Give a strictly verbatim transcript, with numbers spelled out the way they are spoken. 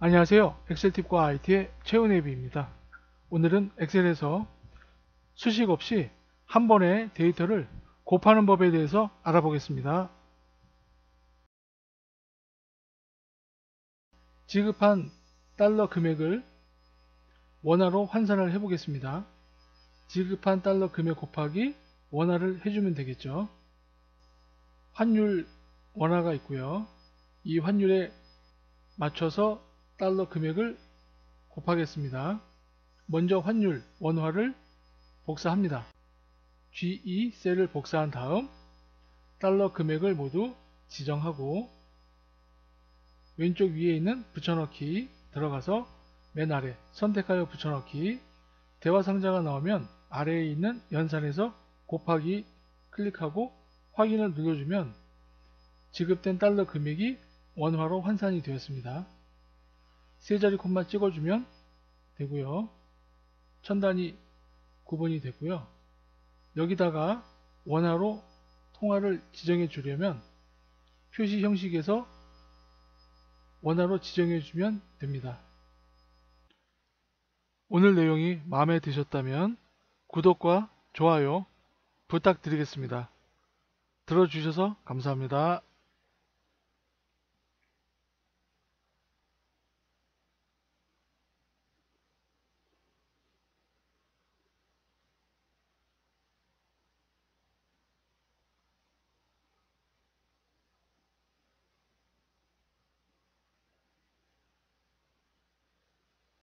안녕하세요. 엑셀팁과 아이티의 최은혜비입니다. 오늘은 엑셀에서 수식 없이 한 번에 데이터를 곱하는 법에 대해서 알아보겠습니다. 지급한 달러 금액을 원화로 환산을 해보겠습니다. 지급한 달러 금액 곱하기 원화를 해주면 되겠죠. 환율 원화가 있고요. 이 환율에 맞춰서 달러 금액을 곱하겠습니다. 먼저 환율 원화를 복사합니다. 지 이 셀을 복사한 다음 달러 금액을 모두 지정하고 왼쪽 위에 있는 붙여넣기 들어가서 맨 아래 선택하여 붙여넣기, 대화 상자가 나오면 아래에 있는 연산에서 곱하기 클릭하고 확인을 눌러주면 지급된 달러 금액이 원화로 환산이 되었습니다. 세 자리 콤마 찍어주면 되고요. 천 단위 구분이 되고요. 여기다가 원화로 통화를 지정해 주려면 표시 형식에서 원화로 지정해 주면 됩니다. 오늘 내용이 마음에 드셨다면 구독과 좋아요 부탁드리겠습니다. 들어주셔서 감사합니다.